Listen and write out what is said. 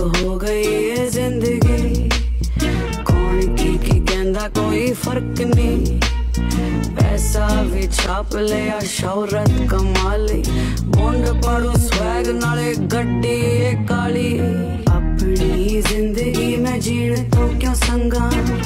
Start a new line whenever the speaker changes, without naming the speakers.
हो गई ये जिंदगी, कौन की कहंदा कोई फर्क नहीं। पैसा भी छाप लिया शौहरत कमाली, मुंड पड़ू स्वैग नाले गड्डी काली। अपनी जिंदगी में जीण तो क्यों संगा,